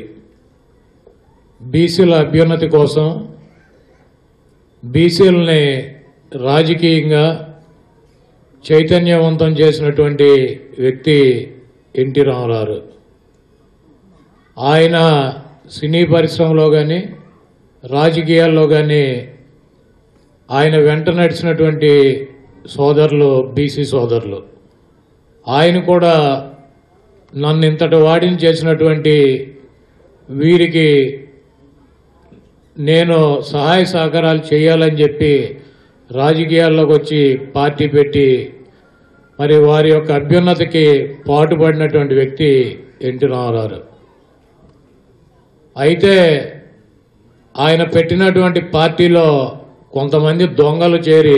బీసీల అభ్యున్నతి కోసం బీసీలని రాజకీయంగా చైతన్యవంతం చేసినటువంటి వ్యక్తి ఎన్టీ రామారావు. ఆయన సినీ పరిశ్రమలో కానీ రాజకీయాల్లో కానీ ఆయన వెంట నడిచినటువంటి సోదరులు బీసీ సోదరులు. ఆయన కూడా నన్ను ఇంతటి వాడిని చేసినటువంటి వీరికి నేను సహాయ సహకారాలు చేయాలని చెప్పి రాజకీయాల్లోకి వచ్చి పార్టీ పెట్టి మరి వారి యొక్క అభ్యున్నతికి పాటుపడినటువంటి వ్యక్తి ఎన్టీ రామారావు. అయితే ఆయన పెట్టినటువంటి పార్టీలో కొంతమంది దొంగలు చేరి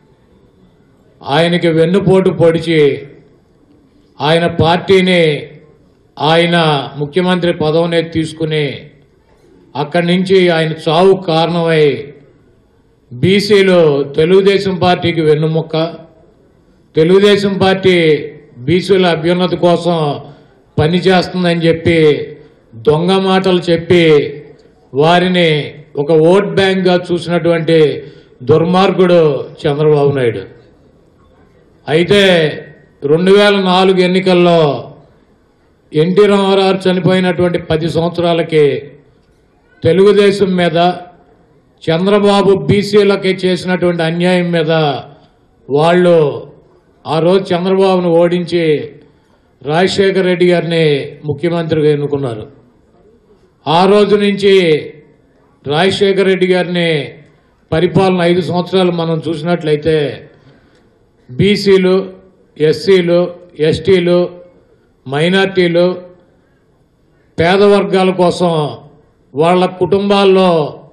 ఆయనకి వెన్నుపోటు పొడిచి ఆయన పార్టీని, ఆయన ముఖ్యమంత్రి పదవిని తీసుకుని అక్కడి నుంచి ఆయన చావు కారణమై బీసీలు తెలుగుదేశం పార్టీకి వెన్నుముక్క, తెలుగుదేశం పార్టీ బీసీల అభ్యున్నతి కోసం పనిచేస్తుందని చెప్పి దొంగ మాటలు చెప్పి వారిని ఒక ఓట్ బ్యాంక్గా చూసినటువంటి దుర్మార్గుడు చంద్రబాబు నాయుడు. అయితే రెండు వేల నాలుగు ఎన్నికల్లో ఎన్టీ రామారావు చనిపోయినటువంటి పది సంవత్సరాలకి తెలుగుదేశం మీద, చంద్రబాబు బీసీలకి చేసినటువంటి అన్యాయం మీద వాళ్ళు ఆ రోజు చంద్రబాబును ఓడించి రాజశేఖర రెడ్డి గారిని ముఖ్యమంత్రిగా ఎన్నుకున్నారు. ఆ రోజు నుంచి రాజశేఖర రెడ్డి గారిని పరిపాలన ఐదు సంవత్సరాలు మనం చూసినట్లయితే బీసీలు, ఎస్సీలు, ఎస్టీలు, మైనార్టీలు, పేద వర్గాల కోసం వాళ్ళ కుటుంబాల్లో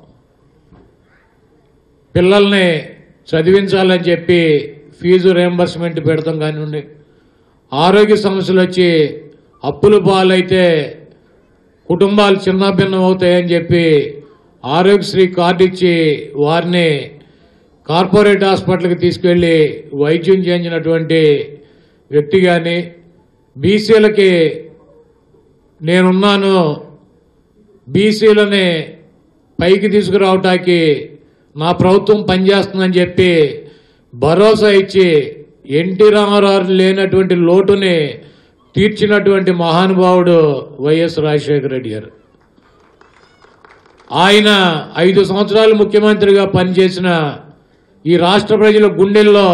పిల్లల్ని చదివించాలని చెప్పి ఫీజు రియంబర్స్మెంట్ పెడతాం కానివ్వండి, ఆరోగ్య సమస్యలు వచ్చి అప్పులు పాలైతే కుటుంబాలు చిన్నభిన్నం అవుతాయని చెప్పి ఆరోగ్యశ్రీ కార్డు ఇచ్చి వారిని కార్పొరేట్ హాస్పిటల్కి తీసుకెళ్లి వైద్యం చేయించినటువంటి వ్యక్తి. కానీ బీసీలకి నేనున్నాను, బీసీలని పైకి తీసుకురావటానికి నా ప్రభుత్వం పనిచేస్తుందని చెప్పి భరోసా ఇచ్చి ఎన్టీ రామారావు లేనటువంటి లోటుని తీర్చినటువంటి మహానుభావుడు వైఎస్ రాజశేఖర రెడ్డి గారు. ఆయన ఐదు సంవత్సరాలు ముఖ్యమంత్రిగా పనిచేసిన ఈ రాష్ట్ర ప్రజల గుండెల్లో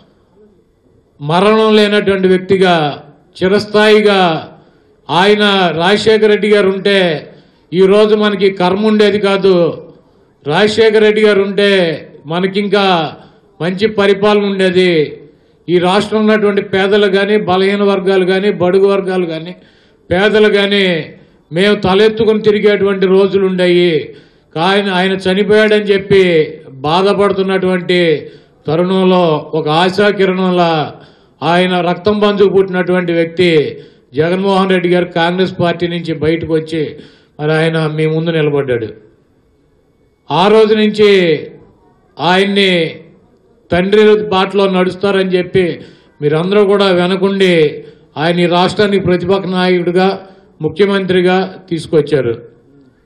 మరణం లేనటువంటి వ్యక్తిగా చిరస్థాయిగా ఆయన రాజశేఖర రెడ్డి గారు ఉంటే ఈరోజు మనకి కర్మ ఉండేది కాదు. రాజశేఖర రెడ్డి గారు ఉంటే మనకింకా మంచి పరిపాలన ఉండేది. ఈ రాష్ట్రంలో ఉన్నటువంటి పేదలు కానీ, బలహీన వర్గాలు కానీ, బడుగు వర్గాలు కానీ, పేదలు కానీ మేము తలెత్తుకుని తిరిగేటువంటి రోజులు ఉన్నాయి. కానీ ఆయన చనిపోయాడని చెప్పి బాధపడుతున్నటువంటి తరుణంలో ఒక ఆశాకిరణంలా ఆయన రక్తం పంచుకు పుట్టినటువంటి వ్యక్తి జగన్మోహన్ రెడ్డి గారు కాంగ్రెస్ పార్టీ నుంచి బయటకు వచ్చి మరి ఆయన మీ ముందు నిలబడ్డాడు. ఆ రోజు నుంచి ఆయన్ని తండ్రి బాటలో నడుస్తారని చెప్పి మీరందరూ కూడా వెనకుండి ఆయన ఈ రాష్ట్రానికి ప్రతిపక్ష నాయకుడిగా, ముఖ్యమంత్రిగా తీసుకొచ్చారు.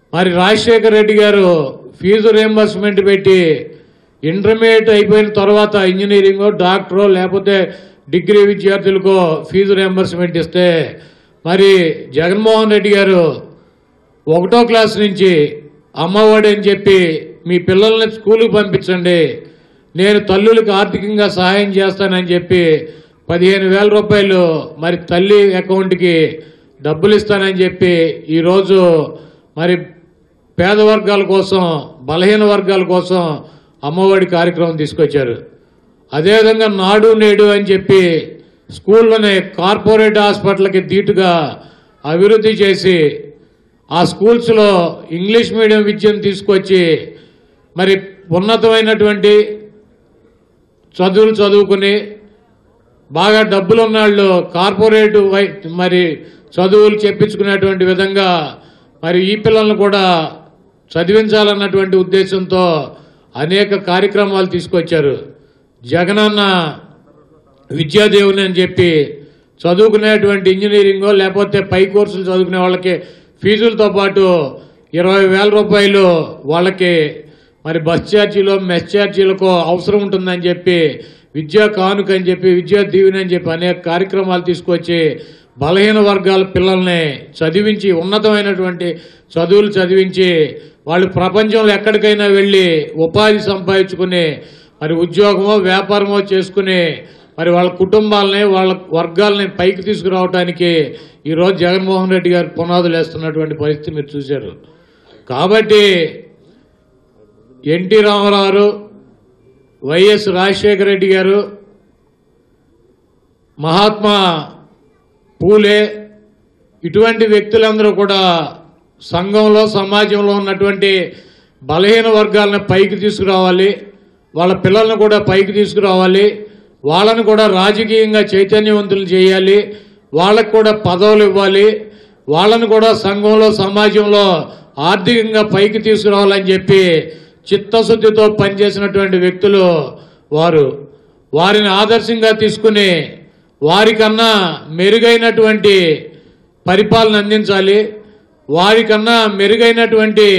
మరి రాజశేఖర రెడ్డి గారు ఫీజు రియంబర్స్మెంట్ పెట్టి ఇంటర్మీడియట్ అయిపోయిన తర్వాత ఇంజనీరింగో డాక్టరో లేకపోతే డిగ్రీ విద్యార్థులకో ఫీజు రియంబర్స్మెంట్ ఇస్తే మరి జగన్మోహన్ రెడ్డి గారు ఒకటో క్లాస్ నుంచి అమ్మఒడి అని చెప్పి మీ పిల్లల్ని స్కూల్కి పంపించండి, నేను తల్లులకు ఆర్థికంగా సహాయం చేస్తానని చెప్పి పదిహేను వేల రూపాయలు మరి తల్లి అకౌంట్కి డబ్బులు ఇస్తానని చెప్పి ఈరోజు మరి పేద వర్గాల కోసం బలహీన వర్గాల కోసం అమ్మఒడి కార్యక్రమం తీసుకొచ్చారు. అదేవిధంగా నాడు నేడు అని చెప్పి స్కూల్లోనే కార్పొరేట్ హాస్పిటల్కి ధీటుగా అభివృద్ధి చేసి ఆ స్కూల్స్లో ఇంగ్లీష్ మీడియం విద్యను తీసుకొచ్చి మరి ఉన్నతమైనటువంటి చదువులు చదువుకుని బాగా డబ్బులు ఉన్నవాళ్ళు కార్పొరేట్ మరి చదువులు చెప్పించుకునేటువంటి విధంగా మరి ఈ పిల్లలను కూడా చదివించాలన్నటువంటి ఉద్దేశంతో అనేక కార్యక్రమాలు తీసుకొచ్చారు. జగనన్న విద్యాదేవుని అని చెప్పి చదువుకునేటువంటి ఇంజనీరింగో లేకపోతే పై కోర్సులు చదువుకునే వాళ్ళకి ఫీజులతో పాటు ఇరవై వేల రూపాయలు వాళ్ళకి మరి బస్ ఛార్జీలో మెస్ ఛార్జీలకు అవసరం ఉంటుందని చెప్పి విద్యా కానుక అని చెప్పి విద్యా దీవెని అని చెప్పి అనేక కార్యక్రమాలు తీసుకొచ్చి బలహీన వర్గాల పిల్లల్ని చదివించి ఉన్నతమైనటువంటి చదువులు చదివించి వాళ్ళు ప్రపంచంలో ఎక్కడికైనా వెళ్ళి ఉపాధి సంపాదించుకుని మరి ఉద్యోగమో వ్యాపారమో చేసుకుని మరి వాళ్ళ కుటుంబాలని వాళ్ళ వర్గాలని పైకి తీసుకురావడానికి ఈరోజు జగన్మోహన్ రెడ్డి గారు పునాదులు వేస్తున్నటువంటి పరిస్థితి మీరు చూశారు. కాబట్టి ఎన్టీ రామారావు, వైఎస్ రాజశేఖర రెడ్డి గారు, మహాత్మా పూలే ఇటువంటి వ్యక్తులందరూ కూడా సంఘంలో సమాజంలో ఉన్నటువంటి బలహీన వర్గాలను పైకి తీసుకురావాలి, వాళ్ళ పిల్లలను కూడా పైకి తీసుకురావాలి, వాళ్ళను కూడా రాజకీయంగా చైతన్యవంతులు చేయాలి, వాళ్ళకు కూడా పదవులు ఇవ్వాలి, వాళ్ళను కూడా సంఘంలో సమాజంలో ఆర్థికంగా పైకి తీసుకురావాలని చెప్పి చిత్తశుద్ధితో పనిచేసినటువంటి వ్యక్తులు వారు. వారిని ఆదర్శంగా తీసుకుని వారికన్నా మెరుగైనటువంటి పరిపాలన అందించాలి, వారికన్నా మెరుగైనటువంటి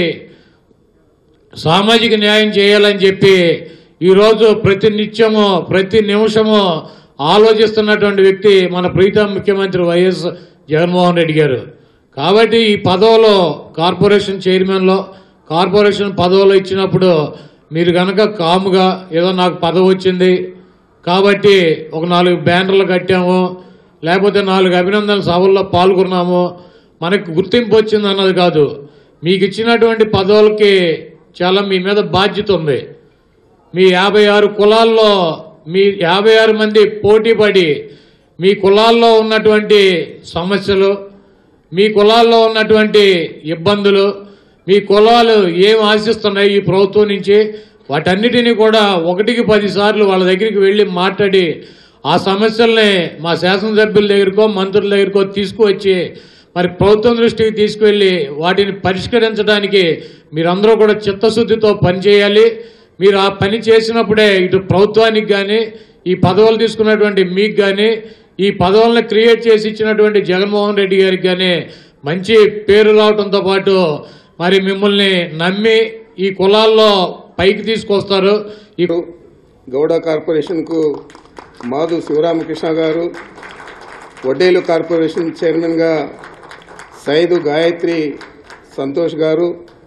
సామాజిక న్యాయం చేయాలని చెప్పి ఈరోజు ప్రతి నిత్యము ప్రతి నిమిషము ఆలోచిస్తున్నటువంటి వ్యక్తి మన ప్రీతం ముఖ్యమంత్రి వైఎస్ జగన్మోహన్ రెడ్డి గారు. కాబట్టి ఈ పదవిలో కార్పొరేషన్ చైర్మన్లో కార్పొరేషన్ పదవులు ఇచ్చినప్పుడు మీరు కనుక కాముగా ఏదో నాకు పదవి వచ్చింది కాబట్టి ఒక నాలుగు బ్యానర్లు కట్టాము, లేకపోతే నాలుగు అభినందన సభల్లో పాల్గొన్నాము, మనకు గుర్తింపు వచ్చింది అన్నది కాదు. మీకు ఇచ్చినటువంటి పదవులకి చాలా మీ మీద బాధ్యత ఉంది. మీ యాభై ఆరు కులాల్లో మీ యాభై ఆరు మంది పోటీ పడి మీ కులాల్లో ఉన్నటువంటి సమస్యలు, మీ కులాల్లో ఉన్నటువంటి ఇబ్బందులు, మీ కులాలు ఏం ఆశిస్తున్నాయి ఈ ప్రభుత్వం నుంచి, వాటన్నిటినీ కూడా ఒకటికి పదిసార్లు వాళ్ళ దగ్గరికి వెళ్ళి మాట్లాడి ఆ సమస్యల్ని మా శాసనసభ్యుల దగ్గరకో మంత్రుల దగ్గరకో తీసుకువచ్చి మరి ప్రభుత్వం దృష్టికి తీసుకువెళ్ళి వాటిని పరిష్కరించడానికి మీరందరూ కూడా చిత్తశుద్ధితో పనిచేయాలి. మీరు ఆ పని చేసినప్పుడే ఇటు ప్రభుత్వానికి కానీ ఈ పదవులు తీసుకున్నటువంటి మీకు కానీ ఈ పదవులను క్రియేట్ చేసి ఇచ్చినటువంటి జగన్మోహన్ రెడ్డి గారికి కానీ మంచి పేరు రావడంతో పాటు మరి మిమ్మల్ని నమ్మి ఈ కులాల్లో పైకి తీసుకొస్తారు. ఈ గౌడ కార్పొరేషన్కు మాధు శివరామకృష్ణ గారు, వడ్డేలు కార్పొరేషన్ చైర్మన్గా సైదు గాయత్రి సంతోష్ గారు,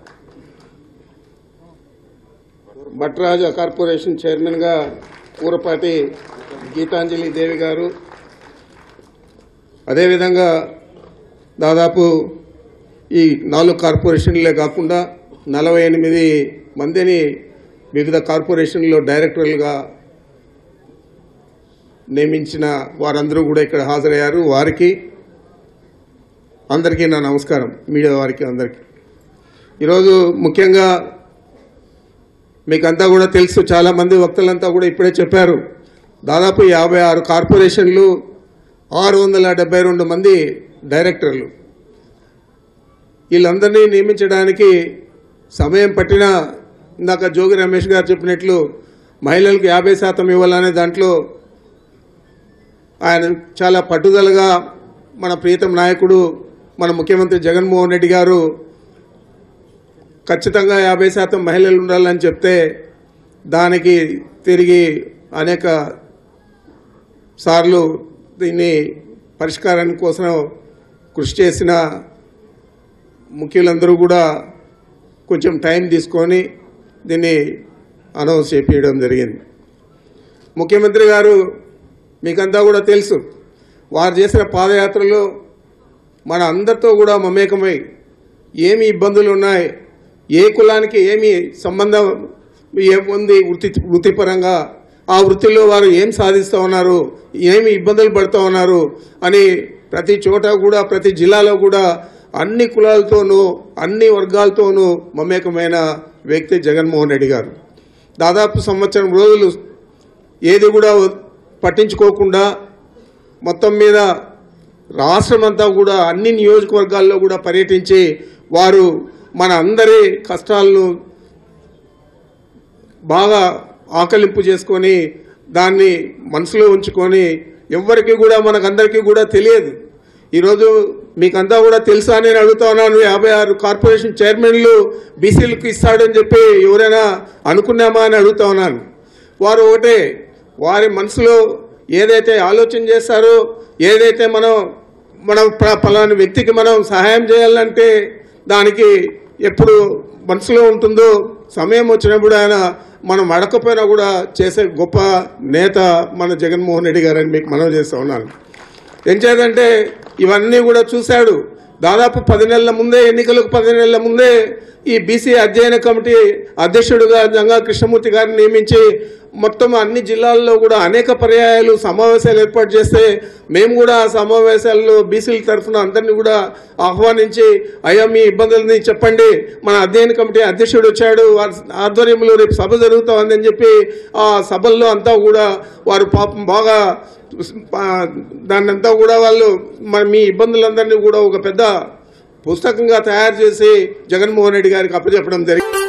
భట్రాజ కార్పొరేషన్ చైర్మన్గా ఊరపాటి గీతాంజలి దేవి గారు, అదేవిధంగా దాదాపు ఈ నాలుగు కార్పొరేషన్లే కాకుండా నలభై ఎనిమిది మందిని వివిధ కార్పొరేషన్లో డైరెక్టర్లుగా నియమించిన వారందరూ కూడా ఇక్కడ హాజరయ్యారు. వారికి అందరికీ నా నమస్కారం, మీడియా వారికి అందరికీ. ఈరోజు ముఖ్యంగా మీకంతా కూడా తెలుసు, చాలామంది వక్తలంతా కూడా ఇప్పుడే చెప్పారు, దాదాపు యాభై ఆరు కార్పొరేషన్లు, ఆరు వందల డెబ్బై రెండు మంది డైరెక్టర్లు. వీళ్ళందరినీ నియమించడానికి సమయం పట్టిన, ఇందాక జోగి రమేష్ గారు చెప్పినట్లు మహిళలకు యాభై శాతం ఇవ్వాలనే దాంట్లో ఆయన చాలా పట్టుదలగా మన ప్రీతం నాయకుడు మన ముఖ్యమంత్రి జగన్మోహన్ రెడ్డి గారు ఖచ్చితంగా యాభై శాతం మహిళలు ఉండాలని చెప్తే దానికి తిరిగి అనేక సార్లు దీన్ని పరిష్కారాని కోసం కృషి చేసిన ముఖ్యులందరూ కూడా కొంచెం టైం తీసుకొని దీన్ని అనౌన్స్ చేపించడం జరిగింది. ముఖ్యమంత్రి గారు మీకంతా కూడా తెలుసు, వారు చేసిన పాదయాత్రలో మన అందరితో కూడా మమేకమై ఏమి ఇబ్బందులు ఉన్నాయి, ఏ కులానికి ఏమి సంబంధం ఏముంది వృత్తి వృత్తిపరంగా, ఆ వృత్తిలో వారు ఏం సాధిస్తూ ఉన్నారు, ఏమి ఇబ్బందులు పడుతూ ఉన్నారు అని ప్రతి చోట కూడా ప్రతి జిల్లాలో కూడా అన్ని కులాలతోనూ అన్ని వర్గాలతోనూ మమేకమైన వ్యక్తి జగన్మోహన్ రెడ్డి గారు. దాదాపు సంవత్సరం రోజులు ఏది కూడా పట్టించుకోకుండా మొత్తం మీద రాష్ట్రమంతా కూడా అన్ని నియోజకవర్గాల్లో కూడా పర్యటించి వారు మన అందరి కష్టాలను బాగా ఆకలింపు చేసుకొని దాన్ని మనసులో ఉంచుకొని ఎవ్వరికి కూడా మనకందరికీ కూడా తెలియదు. ఈరోజు మీకంతా కూడా తెలుసా నేను అడుగుతా ఉన్నాను, యాభై ఆరు కార్పొరేషన్ చైర్మన్లు బీసీలకు ఇస్తాడని చెప్పి ఎవరైనా అనుకున్నామా అని అడుగుతా ఉన్నాను. వారు ఒకటే, వారి మనసులో ఏదైతే ఆలోచన చేస్తారో, ఏదైతే మనం మనం పలానా వ్యక్తికి మనం సహాయం చేయాలంటే దానికి ఎప్పుడు మనసులో ఉంటుందో సమయం వచ్చినప్పుడు ఆయన మనం అడగకపోయినా కూడా చేసే గొప్ప నేత మన జగన్మోహన్ రెడ్డి గారని మీకు మనవి చేస్తూ ఉన్నాను. ఏం చేయాలంటే ఇవన్నీ కూడా చూశాడు. దాదాపు పది నెలల ముందే, ఎన్నికలకు పది నెలల ముందే ఈ బీసీ అధ్యయన కమిటీ అధ్యక్షుడిగా జంగా కృష్ణమూర్తి గారిని నియమించి మొత్తం అన్ని జిల్లాల్లో కూడా అనేక పర్యాయాలు సమావేశాలు ఏర్పాటు చేస్తే మేము కూడా ఆ సమావేశాల్లో బీసీల తరఫున అందరినీ కూడా ఆహ్వానించి అయ్యా మీ ఇబ్బందులని చెప్పండి, మన అధ్యయన కమిటీ అధ్యక్షుడు వచ్చాడు, వారి ఆధ్వర్యంలో రేపు సభ జరుగుతుందని చెప్పి ఆ సభల్లో అంతా కూడా వారు పాపం బాగా దాన్నంతా కూడా వాళ్ళు మన మీ ఇబ్బందులందరినీ కూడా ఒక పెద్ద పుస్తకంగా తయారు చేసి జగన్మోహన్ రెడ్డి గారికి అప్పచెప్పడం జరిగింది.